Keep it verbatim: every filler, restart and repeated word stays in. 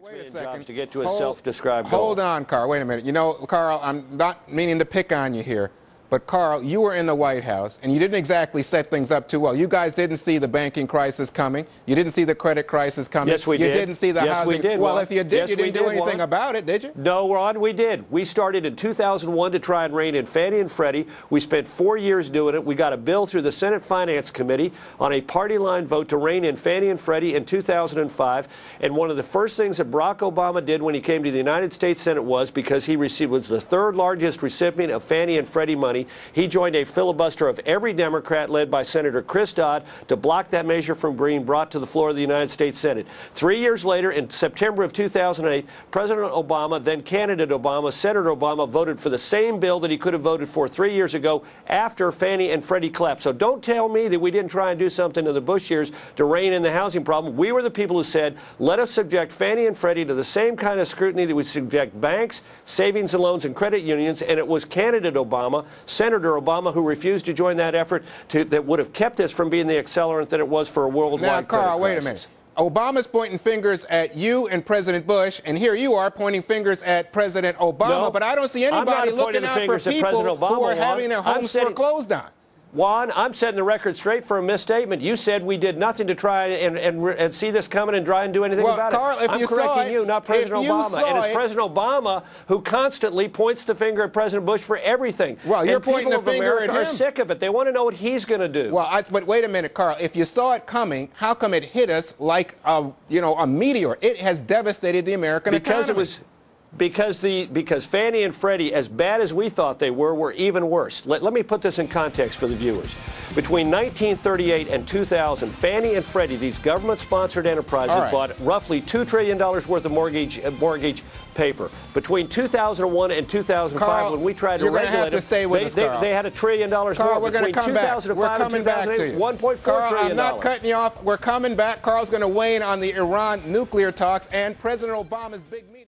Wait a jobs second. to get to a hold, self-described goal. Hold on, Carl. Wait a minute. You know, Carl, I'm not meaning to pick on you here, but Carl, you were in the White House, and you didn't exactly set things up too well. You guys didn't see the banking crisis coming. You didn't see the credit crisis coming. Yes, we you did. You didn't see the yes, housing. We did, well, Juan. if you did, yes, you didn't do do anything Juan. about it, did you? No, Ron, we did. We started in two thousand one to try and rein in Fannie and Freddie. We spent four years doing it. We got a bill through the Senate Finance Committee on a party line vote to rein in Fannie and Freddie in two thousand five. And one of the first things that Barack Obama did when he came to the United States Senate was, because he received was the third largest recipient of Fannie and Freddie money, he joined a filibuster of every Democrat led by Senator Chris Dodd to block that measure from being brought to the floor of the United States Senate. Three years later, in September of two thousand eight, President Obama, then candidate Obama, Senator Obama, voted for the same bill that he could have voted for three years ago after Fannie and Freddie collapsed. So don't tell me that we didn't try and do something in the Bush years to rein in the housing problem. We were the people who said, let us subject Fannie and Freddie to the same kind of scrutiny that we subject banks, savings and loans, and credit unions. And it was candidate Obama, Senator Obama, who refused to join that effort to, that would have kept this from being the accelerant that it was for a worldwide Now, Carl, credit wait a crisis. minute. Obama's pointing fingers at you and President Bush, and here you are pointing fingers at President Obama, No, but I don't see I'm anybody not looking pointing the out for fingers at people President Obama, who are Juan. having their I'm homes setting- foreclosed on. Juan, I'm setting the record straight for a misstatement. You said we did nothing to try and, and, and see this coming and try and do anything Well, about Carl, it. if I'm you correcting saw it- you, not President if you Obama. saw And it's it- President Obama who constantly points the finger at President Bush for everything. Well, you're and pointing people the of finger America at are him. sick of it. They want to know what he's going to do. Well, I, but wait a minute, Carl. If you saw it coming, how come it hit us like a, you know, a meteor? It has devastated the American because economy. it was because the because Fannie and Freddie, as bad as we thought they were, were even worse. Let, let me put this in context for the viewers. Between nineteen thirty-eight and two thousand, Fannie and Freddie, these government-sponsored enterprises, All right. bought roughly two trillion dollars worth of mortgage uh, mortgage paper. Between two thousand one and two thousand five, Carl, when we tried to you're gonna regulate have to them, stay with they, us, they, Carl. they had a trillion dollars Carl, more. we're going to Between come back. We're two thousand five and coming back to two thousand eight, you. one point four Carl, trillion I'm not dollars. cutting you off. We're coming back. Carl's going to weigh in on the Iran nuclear talks and President Obama's big meeting.